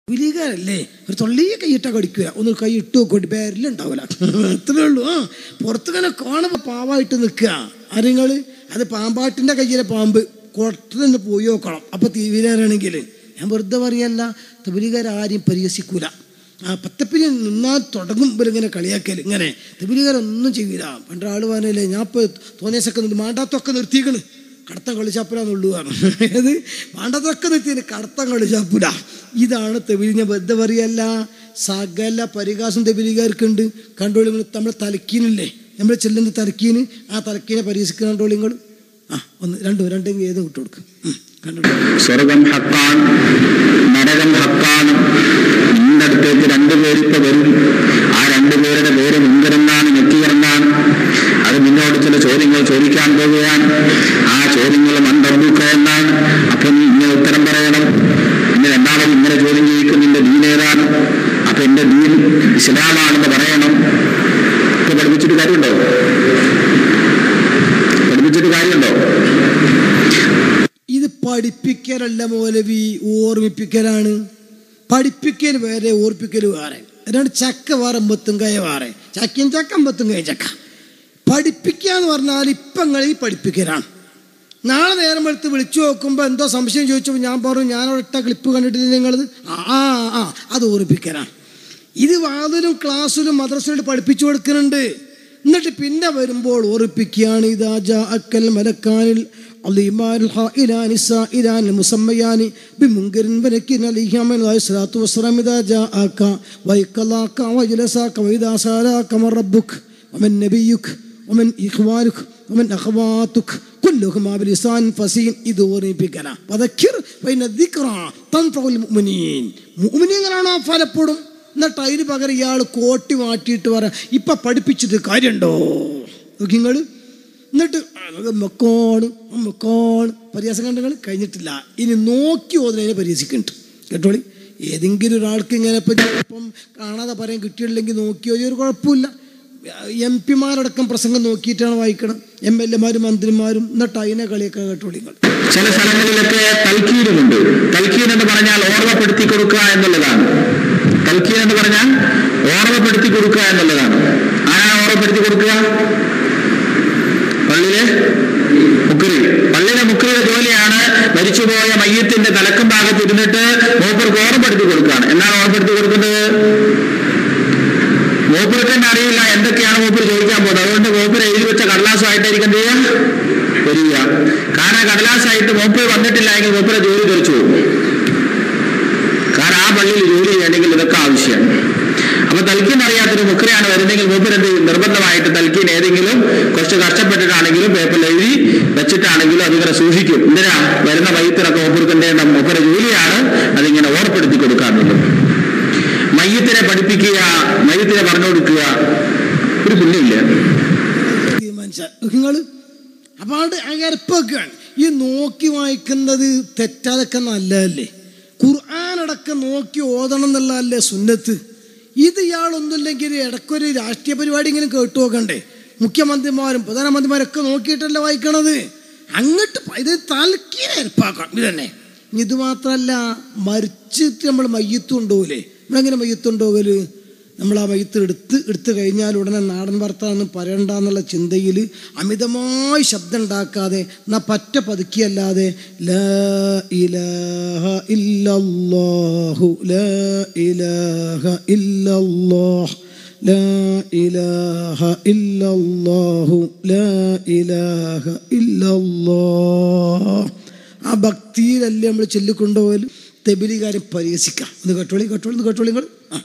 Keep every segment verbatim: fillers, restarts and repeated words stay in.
വിലീകാരല്ലേ ഒരു തൊള്ളിയെ കൈയിട്ടാ കടിക്കുക, ഒന്ന് കൈ ഇട്ട് നോക്കോട്ട് പേരിലുണ്ടാവില്ല, അത്രേ ഉള്ളൂ. ആ പുറത്തുങ്ങനെ കാണുമ്പോൾ പാവായിട്ട് നിൽക്കുക ആരെങ്ങൾ, അത് പാമ്പാട്ടിൻ്റെ കയ്യിലെ പാമ്പ് കൊട്ടു നിന്ന് പോയി നോക്കണം. അപ്പോൾ തീവിലാരാണെങ്കിൽ ഞാൻ വെറുതെ പറയല്ല, തബലീഗുകാർ ആരെയും പരിഹസിക്കൂല. ആ പത്തപ്പിരി നിന്നാൽ തുടങ്ങും ഇവരിങ്ങനെ കളിയാക്കൽ, ഇങ്ങനെ തബലീഗുകാരൊന്നും ചെയ്യൂല. പണ്ട് ആൾ പറഞ്ഞല്ലേ, ഞാൻ ഇപ്പോൾ തോന്നിയസൊക്കെ നിന്ന് മാണ്ടാത്തൊക്കെ നിർത്തിക്കണ്, കടത്തം കളിച്ചാപ്പുലാന്നുള്ളൂ പറഞ്ഞു. അത് മാണ്ടാത്തൊക്കെ നിർത്തിയത് കടത്തം കളിച്ചാപ്പുല. ഇതാണ് തബലീഗ്. ഞാൻ വെറുതെ പറയല്ല, സകല പരിഹാസം തബലീഗുകാർക്കുണ്ട്. കണ്ടോളിങ്ങൾ നമ്മളെ തലക്കീനില്ലേ, നമ്മൾ ചെല്ലുന്ന തലക്കീന്, ആ തലക്കീനെ പരിഹസിക്കുന്ന കണ്ടോളിങ്ങൾ. ആ ഒന്ന് രണ്ടു രണ്ടും ഏത് വിട്ടു കൊടുക്കും. സ്വർഗം ഹക്കാണ്, നരകം ഹക്കാണ്. നിന്റെ അടുത്തേക്ക് രണ്ടുപേരിപ്പോ വരും. ആ രണ്ടുപേരുടെ പേര് മുൻകരെന്നാണ്, നെക്കിയറന്നാണ്. അത് നിന്നോട് ചില ചോദ്യങ്ങൾ ചോദിക്കാൻ പോവുകയാണ്. ആ ചോദ്യങ്ങൾ മണ്ടബുക്ക എന്നാണ്. അപ്പൊ നീ ഇങ്ങനെ ഉത്തരം പറയണം. പിന്നെ രണ്ടാമത് ഇങ്ങനെ ചോദ്യം ചോദിക്കും, നിന്റെ ദീൻ ഏതാണ്? അപ്പൊ എന്റെ ദീൻ ഇസ്ലാമാണെന്ന് പറയണം. ഇപ്പൊ പഠിപ്പിച്ചിട്ട് കാര്യമുണ്ടോ? പഠിപ്പിച്ചിട്ട് കാര്യമുണ്ടോ? ഇത് പഠിപ്പിക്കലല്ല മൗലവി, ഓർമ്മിപ്പിക്കലാണ്. പഠിപ്പിക്കൽ വേറെ, ഓർപ്പിക്കൽ വേറെ. രണ്ട് ചക്ക വേറെ, അമ്പത്തും കയ വേറെ. ചക്കയും ചക്ക, അമ്പത്തും കയ ചക്ക. പഠിപ്പിക്കുക എന്ന് പറഞ്ഞാൽ ഇപ്പം നിങ്ങൾ ഈ പഠിപ്പിക്കലാണ്. നാളെ നേരം എടുത്ത് വിളിച്ചു നോക്കുമ്പോൾ എന്തോ സംശയം ചോദിച്ചപ്പോൾ ഞാൻ പറഞ്ഞു, ഞാനവിടെ ഇട്ട ക്ലിപ്പ് കണ്ടിട്ടില്ല നിങ്ങളത്, ആ ആ അത് ഓർപ്പിക്കലാണ്. ഇത് വാതിലും ക്ലാസ്സിലും മദ്രസയിലും പഠിപ്പിച്ചു കൊടുക്കുന്നുണ്ട്. എന്നിട്ട് പിന്നെ വരുമ്പോൾ ഓർപ്പിക്കുകയാണ്. ഇതാ ജാ അക്കൽ മലക്കാനിൽ അലിമാൽ ഹായിലാനി സായിലാനി മുസമ്മയാനി ബിമുൻകരിൻ വനക്കിൻ അലിഹിമൻ അലൈഹിസ്സലാത്തു വസ്സലാം ഇദാ ജാഅക വൈഖലാക വജലസാക വഇദാ സാലാക മറബ്ബുക വമൻ നബിയുക വമൻ ഇഖ്വാനുക വമൻ അഖവാതുക കുല്ലുഹും ബിലിസാൻ ഫസീൻ. ഇത് ഓർമ്മിപ്പിക്കല. ഫദക്കിർ ഫഇന്ന ദിക്റ തൻഫഉൽ മുഅ്മിനീൻ. മുഅ്മിനീങ്ങളാണോ ഫലപ്പെടും. എന്നിട്ട് അതിന് പകരം ഇയാൾ കോട്ടി മാറ്റിയിട്ട് പറ, ഇപ്പം പഠിപ്പിച്ചിട്ട് കാര്യമുണ്ടോ നോക്കി നിങ്ങൾ. എന്നിട്ട് മക്കോണ് മക്കോണ് പരിഹാസം കണ്ടങ്ങൾ കഴിഞ്ഞിട്ടില്ല. ഇനി നോക്കി ഓതിനെ പരിഹസിക്കുന്നുണ്ട്. കേട്ടോളി, ഏതെങ്കിലും ഒരാൾക്ക് ഇങ്ങനെ ഇപ്പം കാണാതെ പറയാൻ കിട്ടിയില്ലെങ്കിൽ നോക്കിയോ ഒരു കുഴപ്പമില്ല. എം പിമാരടക്കം പ്രസംഗം നോക്കിയിട്ടാണ് വായിക്കണം, എം എൽ എമാരും മന്ത്രിമാരും. എന്നിട്ട് അതിനെ കളിയാക്കാൻ കേട്ടോളി. ചില സ്ഥലങ്ങളിലൊക്കെ തൽക്കീനുമുണ്ട്. തൽക്കീൻ എന്ന് പറഞ്ഞാൽ ഓർമ്മപ്പെടുത്തി കൊടുക്കുക എന്നുള്ളതാണ്. തൽക്കീൻ എന്ന് പറഞ്ഞാൽ ഓർമ്മപ്പെടുത്തി കൊടുക്കുക എന്നുള്ളതാണ്. ആരാണ് ഓർമ്മപ്പെടുത്തി കൊടുക്കുക? പള്ളിയിലെ മുക്രി. പള്ളിയിലെ മുക്രിയുടെ ജോലിയാണ് മരിച്ചുപോയ മയ്യത്തിന്റെ തലക്കും ഭാഗത്ത് ഇരുന്നിട്ട് മൂപ്പർക്ക് ഓർമ്മപ്പെടുത്തി കൊടുക്കുകയാണ്. എന്നാണ് ഓർമ്മപ്പെടുത്തി കൊടുക്കുന്നത്? മൂപ്പർക്ക് തന്നെ അറിയില്ല എന്തൊക്കെയാണ് മൂപ്പർ ചോദിക്കാൻ പോകുന്നത്. അതുകൊണ്ട് മൂപ്പർ എഴുതി വെച്ച കടലാസമായിട്ടായിരിക്കും എന്ത് ചെയ്യുക, വരിക. കാരണം കടലാസായിട്ട് മൂപ്പർ വന്നിട്ടില്ല എങ്കിൽ മൂപ്പരെ ജോലി തെറിച്ചു പോകും. കാരണം ആ പള്ളിയിൽ ജോലി ചെയ്യണമെങ്കിൽ ഇതൊക്കെ ആവശ്യമാണ്. അപ്പൊ തൽക്കീൻ അറിയാത്തൊരു മുക്രയാണ് വരുന്നെങ്കിൽ മൂപ്പരെന്ത് നിർബന്ധമായിട്ട് തൽക്കീൻ ഏതെങ്കിലും കുറച്ച് കഷ്ടപ്പെട്ടിട്ടാണെങ്കിലും പേപ്പറിൽ എഴുതി വെച്ചിട്ടാണെങ്കിലും അതിങ്ങനെ സൂക്ഷിക്കും. എന്തിനാ? വരുന്ന മയ്യത്തിനൊക്കെ മൂപ്പർക്കേണ്ട മൂപ്പരെ ജോലിയാണ് അതിങ്ങനെ ഓർപ്പെടുത്തി കൊടുക്കാറുള്ളത്. മയ്യത്തിനെ പഠിപ്പിക്കുക, മയ്യത്തിനെ പറഞ്ഞു കൊടുക്കുക, ഒരു പുണ്യമില്ല. നിങ്ങൾ അപ്പാണ്ട് അകരപ്പൊക്കെയാണ് ഈ നോക്കി വായിക്കുന്നത്. തെറ്റാതൊക്കെ നല്ലതല്ലേ? ഖുർആനടക്കം നോക്കി ഓതണം എന്നുള്ളതല്ലേ സുന്നത്ത്? ഇത് ഇയാളൊന്നുമില്ലെങ്കിൽ ഇടയ്ക്കൊരു രാഷ്ട്രീയ പരിപാടി ഇങ്ങനെ കേട്ടു നോക്കണ്ടേ? മുഖ്യമന്ത്രിമാരും പ്രധാനമന്ത്രിമാരൊക്കെ നോക്കിയിട്ടല്ലേ വായിക്കണത്. അങ്ങോട്ട് ഇത് തലക്കീനെ ഏർപ്പാക്കണം. ഇത് തന്നെ. ഇത് മാത്രമല്ല, മരിച്ചിട്ട് നമ്മൾ മയ്യത്ത് കൊണ്ടുപോകില്ലേ? നമ്മളെങ്ങനെ മയ്യത്ത് കൊണ്ടുപോകല്? നമ്മൾ ആ മയ്യത്ത് എടുത്ത് എടുത്തു കഴിഞ്ഞാൽ ഉടനെ നാടൻ ഭർത്താന്ന് പറയണ്ടെന്നുള്ള ചിന്തയിൽ അമിതമായി ശബ്ദം ഉണ്ടാക്കാതെ എന്നാ പറ്റ പതുക്കിയല്ലാതെ ലാ ഇലാഹ ഇല്ലല്ലാഹു ലാ ഇലാഹ ഇല്ലല്ലാഹ് ലാ ഇലാഹ ഇല്ലല്ലാഹു ലാ ഇലാഹ ഇല്ലല്ലാഹ് ആ ഭക്തിയിലല്ലേ നമ്മൾ ചൊല്ലിക്കൊണ്ടുപോകല്. തബലീഗുകാരെ പരിഹസിക്കാം. ഒന്ന് കേട്ടോളി കേട്ടോളി ഒന്ന് കേട്ടോളി നിങ്ങൾ. ആ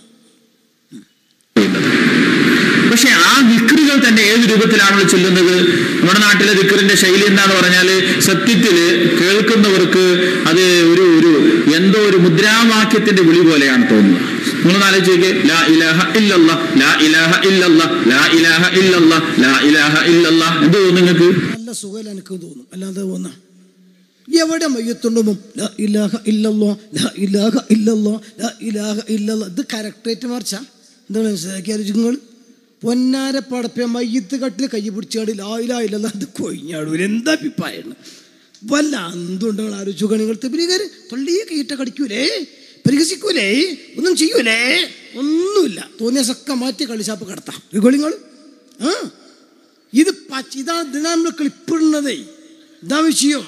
പക്ഷെ ആ ദിക്റുകൾ തന്നെ ഏത് രൂപത്തിലാണല്ലോ ചൊല്ലുന്നത്? നമ്മുടെ നാട്ടിലെ ദിക്റിന്റെ ശൈലി എന്താന്ന് പറഞ്ഞാല് സത്യത്തില് കേൾക്കുന്നവർക്ക് അത് ഒരു ഒരു എന്തോ ഒരു മുദ്രാവാക്യത്തിന്റെ വിളി പോലെയാണ് തോന്നുന്നത്. നിങ്ങൾ ആലോചിച്ചേക്ക്, ലാ ഇലാഹ ഇല്ലല്ലാഹ് ലാ ഇലാഹ ഇല്ലല്ലാഹ് ലാ ഇലാഹ ഇല്ലല്ലാഹ് ലാ ഇലാഹ ഇല്ലല്ലാഹ്. എന്ത് തോന്നുന്നു നിങ്ങൾക്ക്? നല്ല സുഖം എനിക്ക് തോന്നും. അല്ലാതെ തോന്നാ എവിടെ മയ്യത്തുണ്ടുമ്പം ലാ ഇലാഹ ഇല്ലല്ലാഹ് ലാ ഇലാഹ ഇല്ലല്ലാഹ് ലാ ഇലാഹ ഇല്ലല്ലാഹ്. ഇത് കറക്റ്റേറ്റ് മറിച്ചാ എന്താണ് മനസ്സിലാക്കിയ നിങ്ങൾ? പൊന്നാര പടപ്പ മയ്യത്ത് കട്ടിൽ കൈ പിടിച്ചാട് ലാ ഇലാഹ ഇല്ലല്ലാഹ് ഇത് കൊഴിഞ്ഞാടൂല. എന്താ അഭിപ്രായമാണ്? വല്ല എന്തുകൊണ്ട് നിങ്ങൾ ആലോചിച്ചു? നിങ്ങൾ തബലീഗുകാർ തൊള്ളിയെ കൈയിട്ട കടിക്കൂലേ? പരിഹസിക്കൂലേ, ഒന്നും ചെയ്യൂലേ, ഒന്നുമില്ല. തോന്നിയ സക്ക മാറ്റി കളിച്ചാപ്പ് കിടത്താം ഗോളിങ്ങൾ. ആ ഇത് ഇതാണ് ദിനാ നമ്മൾ ക്ലിപ്പിടുന്നതേ, ഇതാ വിഷയം.